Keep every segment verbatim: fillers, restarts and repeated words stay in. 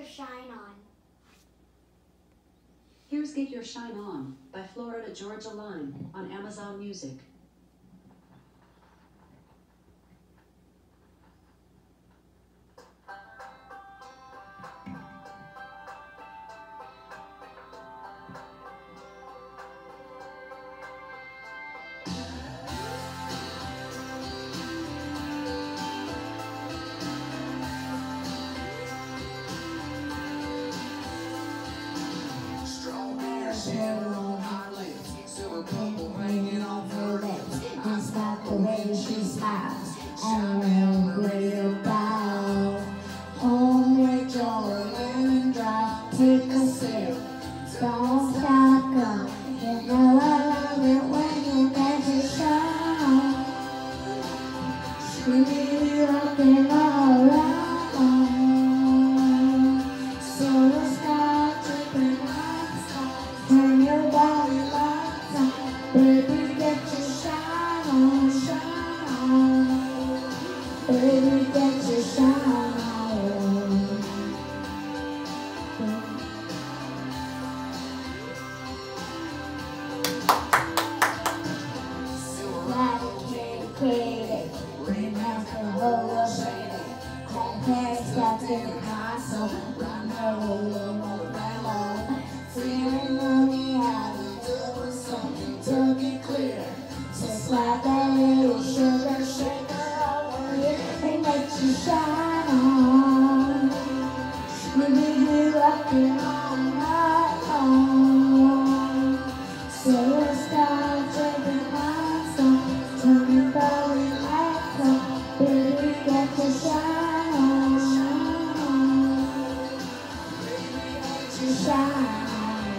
Shine On. Here's Get Your Shine On by Florida Georgia Line on Amazon Music. On her lips, silver couple hanging off her lips. I spot the way she smiles, and I'm ready about homemade joy, lemon drop, take a sip. Don't stop, girl. You know I love it when you get to shine. Sweetie, rockin' all around. So the sky dripping lights, turn your body lights on. Baby, get your shine on, shine on. Baby, get your shine on. Crazy, remember who was shady. Complex got different kinds, so right now we're more mellow. Feeling money out of doing something to get clear. Just like a little sugar shaker over here, and let you shine on. We need you rocking all night long. So let's start drinking my song. Turn your body lights on, baby, get your shine on, shine on. Baby, get your shine on.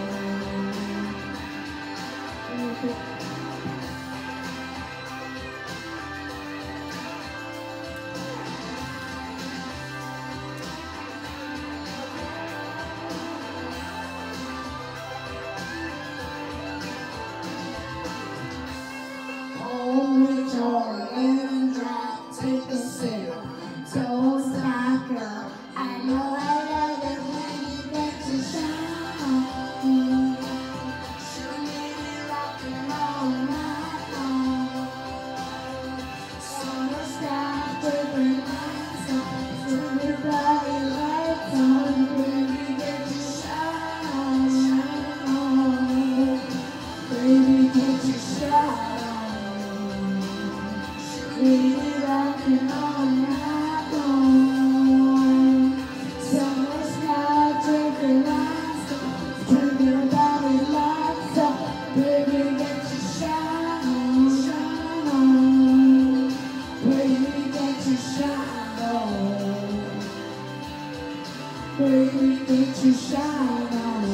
Homemade joy, lemon drop, take a sip. Don't stop, girl. I know I love it when you get to shine. Should be rocking all night long. Summer sky, different lights on. Turn your body lights on. Baby, get your shine on, shine on. Baby, get your shine on. We be rocking all night long. Summer sky, drinking lights on. Turn your body lights up. Baby, get your shine on, shine on. Baby, get your shine on. Baby, get your shine on.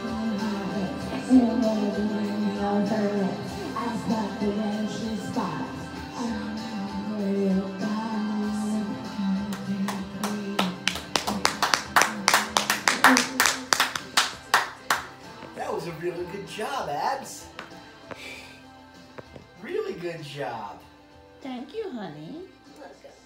And baby, when you're hurt, I stop the when she spots. That was a really good job, Abs. Really good job. Thank you, honey. Let's go.